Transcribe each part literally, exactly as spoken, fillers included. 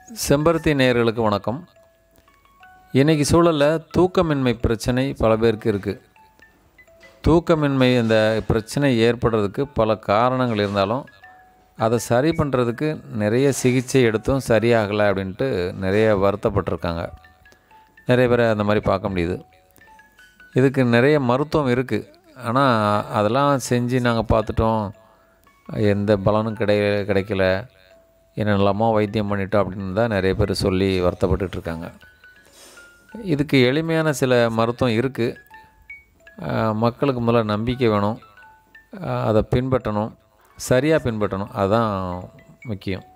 செம்பருத்தி நேயர்களுக்கு வணக்கம். இன்றைக்கி சூழலில் தூக்கமின்மை பிரச்சனை பல பேருக்கு இருக்குது. தூக்கமின்மை இந்த பிரச்சனை ஏற்படுறதுக்கு பல காரணங்கள் இருந்தாலும் அதை சரி பண்ணுறதுக்கு நிறைய சிகிச்சை எடுத்தும் சரியாகலை அப்படின்ட்டு நிறைய வருத்தப்பட்டிருக்காங்க. நிறைய பேரை அந்த மாதிரி பார்க்க முடியுது. இதுக்கு நிறைய மருத்துவம் இருக்குது. ஆனால் அதெல்லாம் செஞ்சு நாங்கள் பார்த்துட்டோம், எந்த பலனும் கிடை கிடைக்கல என்னெல்லாமோ வைத்தியம் பண்ணிட்டோம் அப்படின்னு தான் நிறைய பேர் சொல்லி வருத்தப்பட்டுருக்காங்க. இதுக்கு எளிமையான சில மருத்துவம் இருக்குது. மக்களுக்கு முதல்ல நம்பிக்கை வேணும், அதை பின்பற்றணும், சரியாக பின்பற்றணும், அதுதான் முக்கியம்.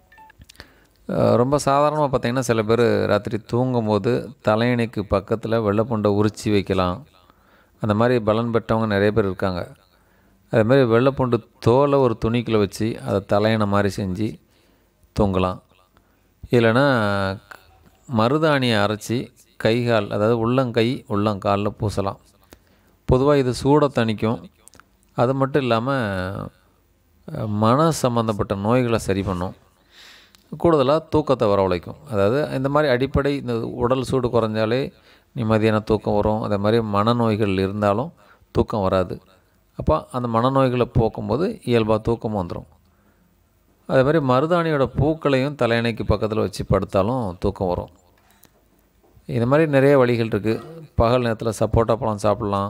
ரொம்ப சாதாரணமாக பார்த்திங்கன்னா சில பேர் ராத்திரி தூங்கும்போது தலையணைக்கு பக்கத்தில் வெள்ளைப்பூண்டை உரித்து வைக்கலாம். அந்த மாதிரி பலன் பெற்றவங்க நிறைய பேர் இருக்காங்க. அதேமாதிரி வெள்ளைப்பூண்டு தோலை ஒரு துணிக்குள்ளே வச்சு அதை தலையணை மாதிரி செஞ்சு தூங்கலாம். இல்லைன்னா மருதாணியை அரைச்சி கை கால், அதாவது உள்ளங்கை உள்ளங்காலில் பூசலாம். பொதுவாக இது சூடை தணிக்கும். அது மட்டும் இல்லாமல் மன சம்மந்தப்பட்ட நோய்களை சரி பண்ணும். கூடுதலாக தூக்கத்தை வரவழைக்கும். அதாவது இந்த மாதிரி அடிப்படை இந்த உடல் சூடு குறைஞ்சாலே நிம்மதியான தூக்கம் வரும். அதே மாதிரி மனநோய்கள் இருந்தாலும் தூக்கம் வராது. அப்போ அந்த மனநோய்களை போக்கும்போது இயல்பாக தூக்கமும் வந்துடும். அதே மாதிரி மருதாணியோட பூக்களையும் தலையணைக்கு பக்கத்தில் வச்சு படுத்தாலும் தூக்கம் வரும். இந்த மாதிரி நிறைய வழிகள் இருக்குது. பகல் நேரத்தில் சப்போட்டா பழம் சாப்பிட்லாம்.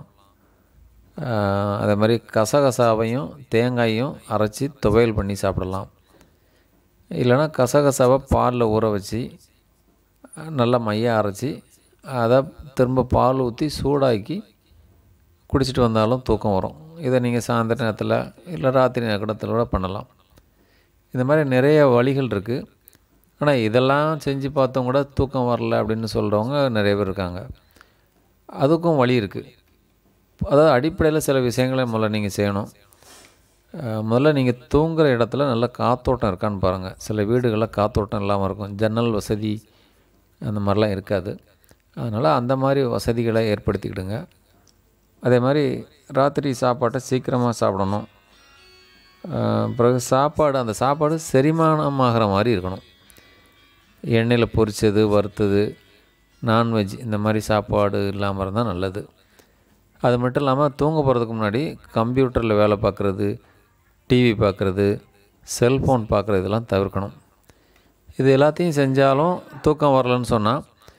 அதே மாதிரி கசகசாவையும் தேங்காயும் அரைச்சி துவையல் பண்ணி சாப்பிடலாம். இல்லைனா கசகசாவை பாலில் ஊற வச்சு நல்லா மையாக அரைச்சி அதை திரும்ப பால் ஊற்றி சூடாக்கி குடிச்சிட்டு வந்தாலும் தூக்கம் வரும். இதை நீங்கள் சாயந்தர நேரத்தில் இல்லை ராத்திரி நேரத்தில் கூட பண்ணலாம். இந்த மாதிரி நிறைய வழிகள் இருக்குது. ஆனால் இதெல்லாம் செஞ்சு பார்த்தவங்க கூட தூக்கம் வரல அப்படின்னு சொல்கிறவங்க நிறைய பேர் இருக்காங்க. அதுக்கும் வழி இருக்குது. அதாவது அடிப்படையில் சில விஷயங்களை முதல்ல நீங்கள் செய்யணும். முதல்ல நீங்கள் தூங்குகிற இடத்துல நல்ல காற்றோட்டம் இருக்கான்னு பாருங்கள். சில வீடுகளில் காற்றோட்டம் இல்லாமல் இருக்கும், ஜன்னல் வசதி அந்த மாதிரிலாம் இருக்காது. அதனால் அந்த மாதிரி வசதிகளை ஏற்படுத்திக்கிடுங்க. அதே மாதிரி ராத்திரி சாப்பாட்டை சீக்கிரமாக சாப்பிடணும். பிறகு சாப்பாடு அந்த சாப்பாடு செரிமானமாகிற மாதிரி இருக்கணும். எண்ணெயில் பொரித்தது வறுத்தது நான்வெஜ் இந்த மாதிரி சாப்பாடு இல்லாமல் இருந்தால் நல்லது. அது மட்டும் இல்லாமல் தூங்க போகிறதுக்கு முன்னாடி கம்ப்யூட்டரில் வேலை பார்க்குறது, டிவி பார்க்குறது, செல்ஃபோன் பார்க்குறது இதெல்லாம் தவிர்க்கணும். இது எல்லாத்தையும் செஞ்சாலும் தூக்கம் வரலன்னு சொன்னால்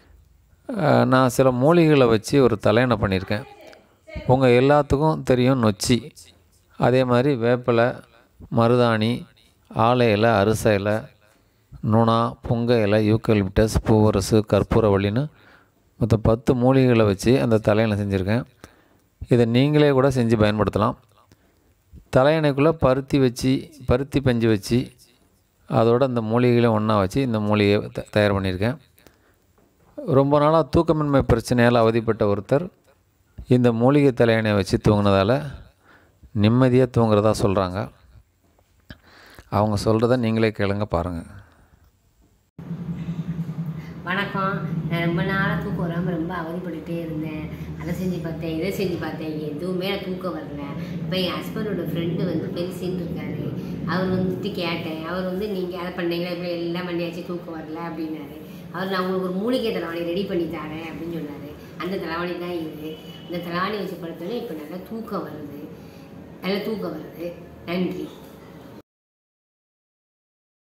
நான் சில மூலிகைகளை வச்சு ஒரு தலையணை பண்ணியிருக்கேன். உங்கள் எல்லாத்துக்கும் தெரியும் நொச்சி. அதே மாதிரி வேப்பிலை, மருதாணி, ஆலை இலை, அரிச இலை, நுணா, புங்க இலை, யூக்கலிப்டஸ், பூவரசு, கற்பூரவள்ளின்னு மொத்தம் பத்து மூலிகைகளை வச்சு அந்த தலையணை செஞ்சுருக்கேன். இதை நீங்களே கூட செஞ்சு பயன்படுத்தலாம். தலையணைக்குள்ளே பருத்தி வச்சு பருத்தி பஞ்சு வச்சு அதோட அந்த மூலிகைகளை ஒன்றா வச்சு இந்த மூலிகையை த தயார் பண்ணியிருக்கேன். ரொம்ப நாளாக தூக்கமின்மை பிரச்சனையால் அவதிப்பட்ட ஒருத்தர் இந்த மூலிகை தலையணையை வச்சு தூங்கினதால் நிம்மதியாக தூங்குறதா சொல்கிறாங்க. அவங்க சொல்கிறத நீங்களே கேளுங்க, பாருங்கள். வணக்கம். நான் ரொம்ப நாளாக தூக்கம் வராமல் ரொம்ப அவதிப்பட்டுகிட்டே இருந்தேன். அதை செஞ்சு பார்த்தேன், இதை செஞ்சு பார்த்தேன், எதுவுமே தூக்கம் வரல. இப்போ என் ஹஸ்பண்டோட ஃப்ரெண்டு வந்து பெருசின்னு இருக்காரு. அவர் வந்துட்டு கேட்டேன். அவர் வந்து நீங்கள் அதை பண்ணீங்களா, இப்போ எல்லாம் பண்ணியாச்சு தூக்கம் வரல அப்படின்னாரு. அவர் நான் உங்களுக்கு ஒரு மூலிகை தலைவாணி ரெடி பண்ணி தரேன் அப்படின்னு சொன்னார். அந்த தலைவாணி தான் இது. அந்த தலைவாணி வச்சு படுத்தோன்னே இப்போ நல்லா தூக்கம் வருது, நல்லா தூக்கம் வருது. நன்றி.